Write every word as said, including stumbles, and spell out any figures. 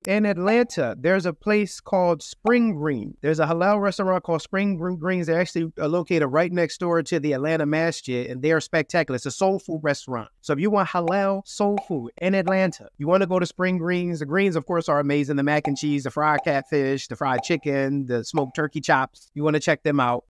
In Atlanta, there's a place called Springreens. There's a halal restaurant called Springreens. They're actually located right next door to the Atlanta Masjid, and they are spectacular. It's a soul food restaurant. So if you want halal soul food in Atlanta, you want to go to Springreens. The greens, of course, are amazing. The mac and cheese, the fried catfish, the fried chicken, the smoked turkey chops. You want to check them out.